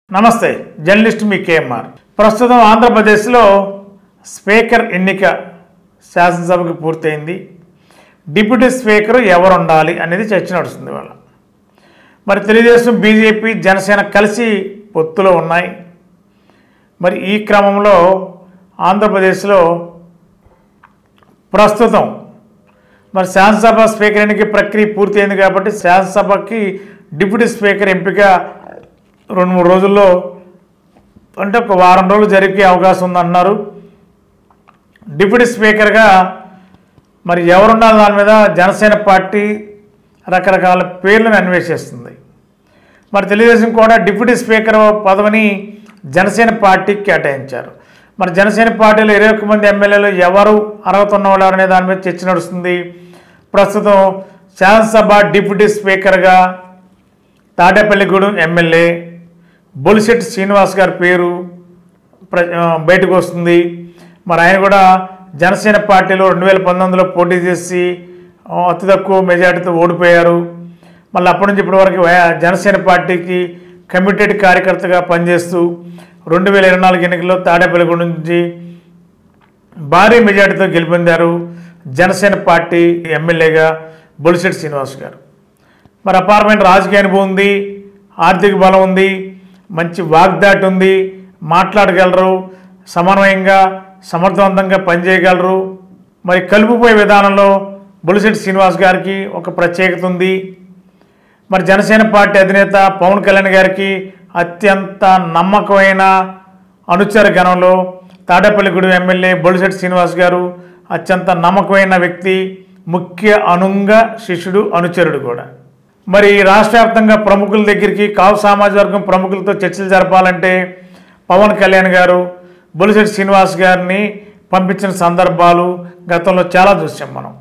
నమస్తే జర్నలిస్ట్ మీ కేఎంఆర్ ప్రస్తుతం ఆంధ్రప్రదేశ్లో స్పీకర్ ఎన్నిక శాసనసభకు పూర్తయింది. డిప్యూటీ స్పీకర్ ఎవరు ఉండాలి అనేది చర్చ నడుస్తుంది. వాళ్ళ మరి తెలుగుదేశం బీజేపీ జనసేన కలిసి పొత్తులో ఉన్నాయి. మరి ఈ క్రమంలో ఆంధ్రప్రదేశ్లో ప్రస్తుతం మరి శాసనసభ స్పీకర్ ఎన్నిక ప్రక్రియ పూర్తయింది కాబట్టి శాసనసభకి డిప్యూటీ స్పీకర్ ఎంపిక 2-3 రోజుల్లో అంటే ఒక వారం రోజులు జరిగే అవకాశం ఉందన్నారు. డిప్యూటీ స్పీకర్గా మరి ఎవరున్నారు దాని మీద జనసేన పార్టీ రకరకాల పేర్లను అన్వేషిస్తుంది. మరి తెలుగుదేశం కూడా డిప్యూటీ స్పీకర్ పదవిని జనసేన పార్టీకి కేటాయించారు. మరి జనసేన పార్టీలో 21 మంది ఎమ్మెల్యేలు ఎవరు అర్హత ఉన్నవాళ్ళు అనే దాని మీద చర్చ నడుస్తుంది. ప్రస్తుతం శాసనసభ డిప్యూటీ స్పీకర్గా తాడేపల్లిగూడెం ఎమ్మెల్యే బొలిశెట్టి శ్రీనివాస్ గారి పేరు బయటకు వస్తుంది. మరి ఆయన కూడా జనసేన పార్టీలో 2019లో పోటీ చేసి అతి తక్కువ మెజార్టీతో ఓడిపోయారు. మళ్ళీ అప్పటి నుంచి ఇప్పటి వరకు జనసేన పార్టీకి కమిటెడ్ కార్యకర్తగా పనిచేస్తూ 2024 ఎన్నికల్లో తాడేపల్లిగూడెం నుంచి భారీ మెజార్టీతో గెలుపొందారు జనసేన పార్టీ ఎమ్మెల్యేగా బొలిశెట్టి శ్రీనివాస్ గారు. మరి అపారమైన రాజకీయ అనుభవం ఉంది, ఆర్థిక బలం ఉంది, మంచి వాగ్దాటి ఉంది, మాట్లాడగలరు, సమన్వయంగా సమర్థవంతంగా పనిచేయగలరు. మరి కలుపుపోయే విధానంలో బొలిశెట్టి శ్రీనివాస్ గారికి ఒక ప్రత్యేకత ఉంది. మరి జనసేన పార్టీ అధినేత పవన్ కళ్యాణ్ గారికి అత్యంత నమ్మకమైన అనుచర గణంలో తాడేపల్లిగూడెం ఎమ్మెల్యే బొలిశెట్టి శ్రీనివాస్ గారు అత్యంత నమ్మకమైన వ్యక్తి, ముఖ్య అనుంగ శిష్యుడు, అనుచరుడు కూడా. మరి రాష్ట్ర వ్యాప్తంగా ప్రముఖుల దగ్గరికి కాపు సామాజిక వర్గం ప్రముఖులతో చర్చలు జరపాలంటే పవన్ కళ్యాణ్ గారు బొలిశెట్టి శ్రీనివాస్ గారిని పంపించిన సందర్భాలు గతంలో చాలా చూసాం మనం.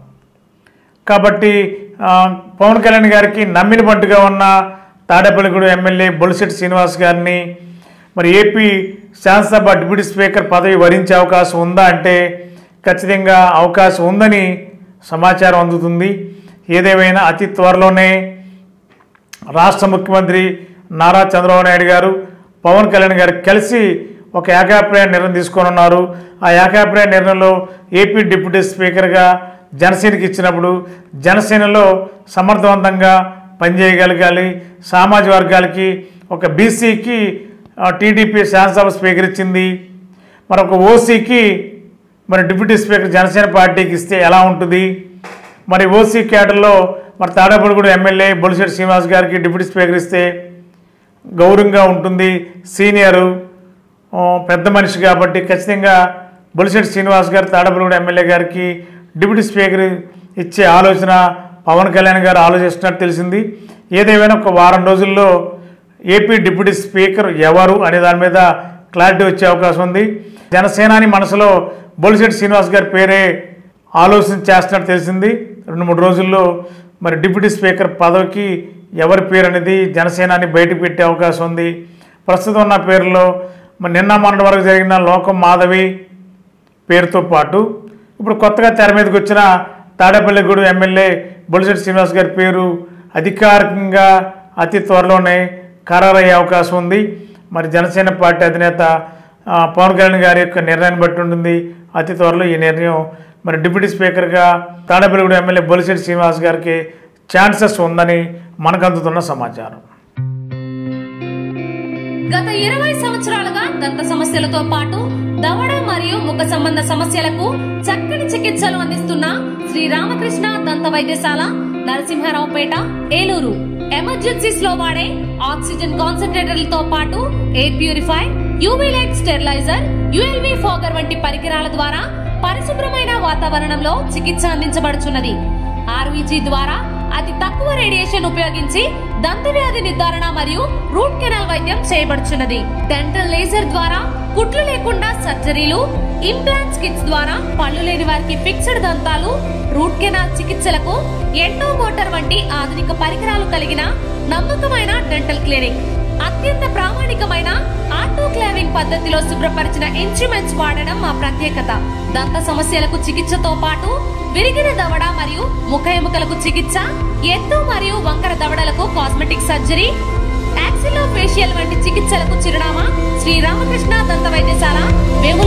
కాబట్టి పవన్ కళ్యాణ్ గారికి నమ్మిన బంటుగా ఉన్న తాడేపల్లిగూడెం ఎమ్మెల్యే బొలిశెట్టి శ్రీనివాస్ గారిని మరి ఏపీ శాసనసభ డిప్యూటీ స్పీకర్ పదవి వరించే అవకాశం ఉందా అంటే ఖచ్చితంగా అవకాశం ఉందని సమాచారం అందుతుంది. ఏదేమైనా అతి త్వరలోనే రాష్ట్ర ముఖ్యమంత్రి నారా చంద్రబాబు నాయుడు గారు పవన్ కళ్యాణ్ గారు కలిసి ఒక ఏకాభిప్రాయ నిర్ణయం తీసుకోనున్నారు. ఆ ఏకాభిప్రాయ నిర్ణయంలో ఏపీ డిప్యూటీ స్పీకర్గా జనసేనకి ఇచ్చినప్పుడు జనసేనలో సమర్థవంతంగా పనిచేయగలగాలి. సామాజిక వర్గాలకి ఒక బీసీకి టీడీపీ శాసనసభ స్పీకర్ ఇచ్చింది, మరొక ఓసీకి మరి డిప్యూటీ స్పీకర్ జనసేన పార్టీకి ఇస్తే ఎలా ఉంటుంది? మరి ఓసీ క్యాడర్లో మరి తాడేపల్లిగూడెం ఎమ్మెల్యే బొలిశెట్టి శ్రీనివాస్ గారికి డిప్యూటీ స్పీకర్ ఇస్తే గౌరవంగా ఉంటుంది. సీనియరు పెద్ద మనిషి కాబట్టి ఖచ్చితంగా బొలిశెట్టి శ్రీనివాస్ గారు తాడేపల్లిగూడెం ఎమ్మెల్యే గారికి డిప్యూటీ స్పీకర్ ఇచ్చే ఆలోచన పవన్ కళ్యాణ్ గారు ఆలోచిస్తున్నట్టు తెలిసింది. ఏదేమైనా ఒక వారం రోజుల్లో ఏపీ డిప్యూటీ స్పీకర్ ఎవరు అనే దాని మీద క్లారిటీ వచ్చే అవకాశం ఉంది. జనసేనాని మనసులో బొలిశెట్టి శ్రీనివాస్ గారి పేరే ఆలోచన చేస్తున్నట్టు తెలిసింది. 2-3 రోజుల్లో మరి డిప్యూటీ స్పీకర్ పదవికి ఎవరి పేరు అనేది జనసేనాని బయటకు పెట్టే అవకాశం ఉంది. ప్రస్తుతం ఉన్న పేరులో మరి నిన్న మొన్నటి వరకు జరిగిన లోకం మాధవి పేరుతో పాటు ఇప్పుడు కొత్తగా తెర మీదకి వచ్చిన తాడేపల్లిగూడెం ఎమ్మెల్యే బొలిశెట్టి శ్రీనివాస్ గారి పేరు అధికారికంగా అతి త్వరలోనే ఖరారయ్యే అవకాశం ఉంది. మరి జనసేన పార్టీ అధినేత పవన్ కళ్యాణ్ గారి యొక్క నిర్ణయాన్ని బట్టి ఉంటుంది. అతి త్వరలో ఈ నిర్ణయం మరి డిప్యూటీ స్పీకర్గా తాడేపల్లిగూడెం ఎమ్మెల్యే బొలిశెట్టి శ్రీనివాస్ గారికి ఛాన్సెస్ ఉందని మనకు అందుతున్న సమాచారం. గత 20 సంవత్సరాలుగా దంత సమస్యలతో పాటు దవడ మరియు ముఖ సంబంధ సమస్యలకు చక్కని చికిత్సలు అందిస్తున్న శ్రీ రామకృష్ణ దంత వైద్యశాల, నరసింహారావుపేట, ఏలూరు. ఎమర్జెన్సీస్ లో వాడే ఆక్సిజన్ కాన్సంట్రేటర్లతో పాటు air purify, UV light steriliser, ULV fogger వంటి పరికరాల ద్వారా పరిశుభ్రమైన వాతావరణంలో చికిత్స అందించబడుచున్నది. ఆర్వీజీ ద్వారా అతి తక్కువ రేడియేషన్ ఉపయోగించి దంత వ్యాధి నిర్ధారణ మరియు రూట్ కెనాల్ వైద్యం చేయబడుచున్నది. డెంటల్ లేజర్ ద్వారా కుట్లు లేకుండా సర్జరీలు, ఇంప్లాంట్స్ కిట్స్ ద్వారా పళ్ళు లేని వారికి ఫిక్స్డ్ దంతాలు, రూట్ కెనాల్ చికిత్సలకు ఎండో మోటార్ వంటి ఆధునిక పరికరాలు కలిగిన నమ్మకమైన డెంటల్ క్లినిక్. అత్యంత ప్రామాణికమైన ఆటోక్లావింగ్ పద్ధతిలో శుభ్రపరిచిన ఇన్స్ట్రుమెంట్స్ వాడడం మా ప్రత్యేకత. దంత సమస్యలకు చికిత్సతో పాటు విరిగిన దవడ మరియు ముఖ ఎముకలకు చికిత్స, ఎత్తు మరియు వంకర దవడలకు కాస్మెటిక్ సర్జరీ, మాక్సిలో ఫేషియల్ వంటి చికిత్సలకు చిరునామా శ్రీ రామకృష్ణ దంత వైద్యశాల, వేముల